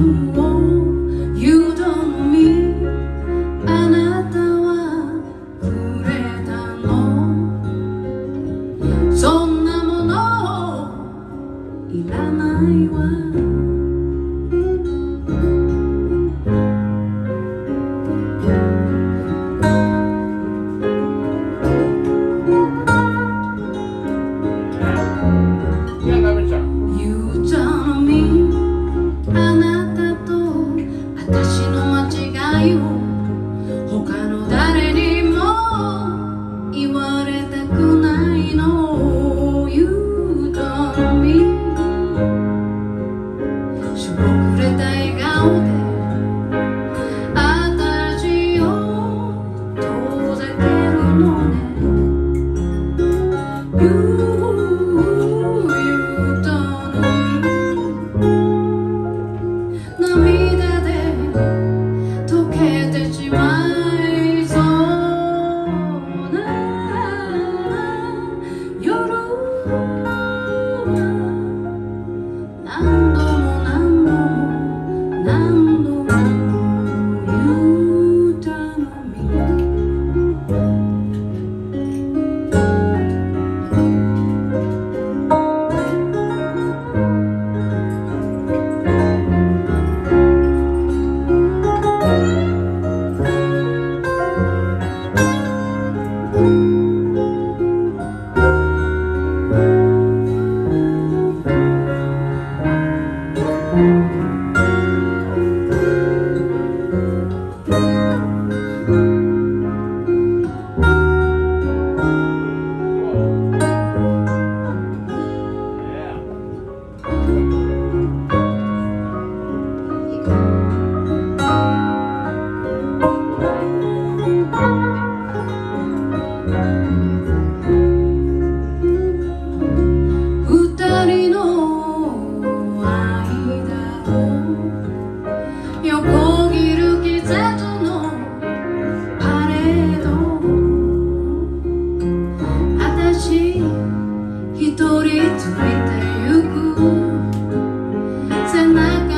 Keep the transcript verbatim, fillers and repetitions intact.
know you don't mean あなたはくれたのそんなものいらないわ他の誰にも言われたくないの You don't mean しょぼくれた笑顔で新しいを遠ざけるのね You, you don't mean 涙で溶けてしまう横切る季節のパレード私一人ついてゆく背中